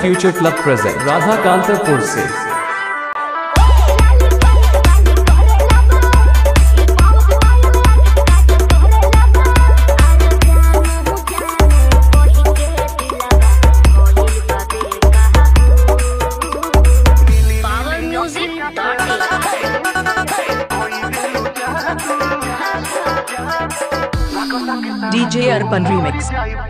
Future club present Radhakantpur से। DJ ARPAN remix.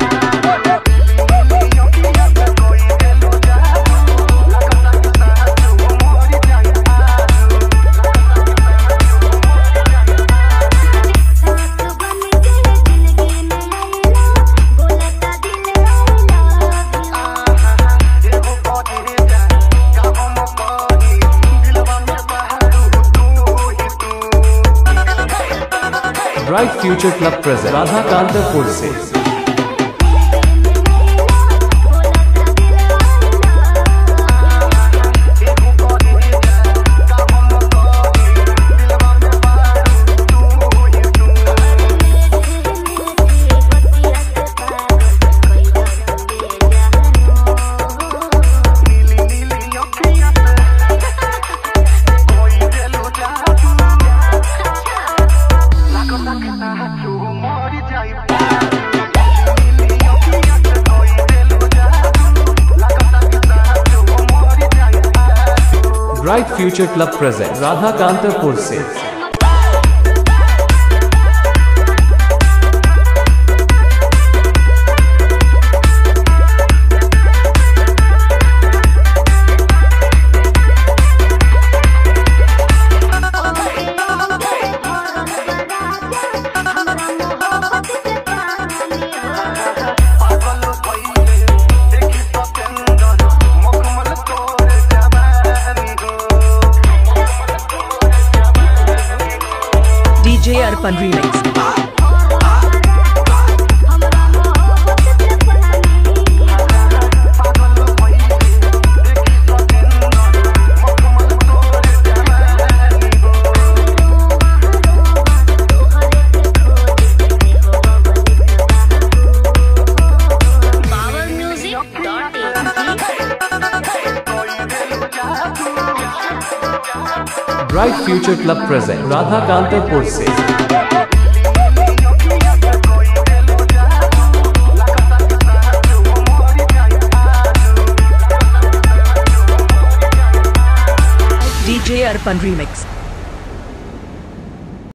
Bright future club present Radhakantpur से। Bright future club present Radhakantpur से। DJ ARPAN remix. Bright future club present Radhakantpur से। DJ ARPAN remix.